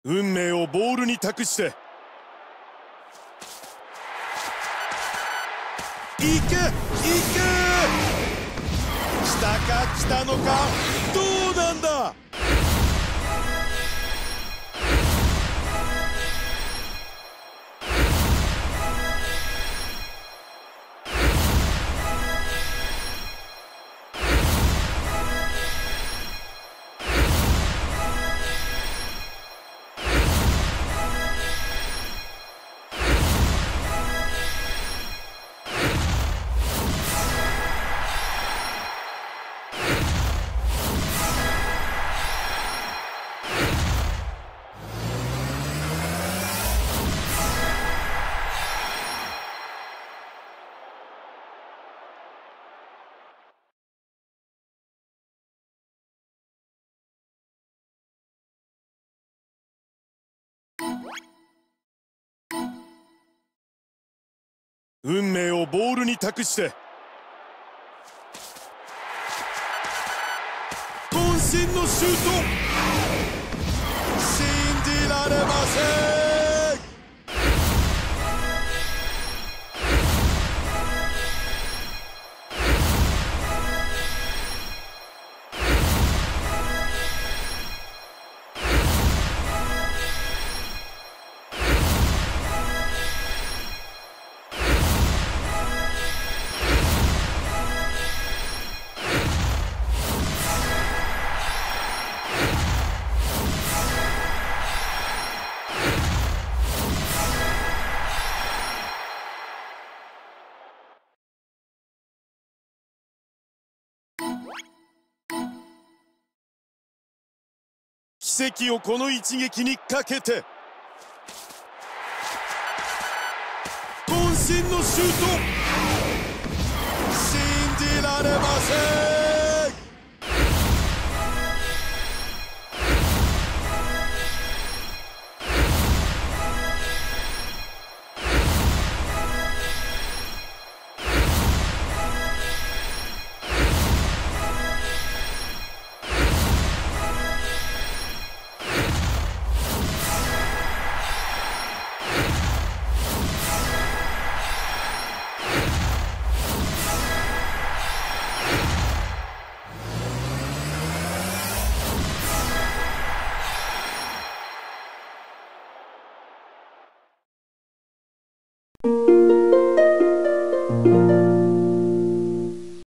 運命をボールに託して、行け行け、来たか来たのか、どうなんだ。運命をボールに託して、渾身のシュート、信じられません。奇跡をこの一撃にかけて、渾身のシュート。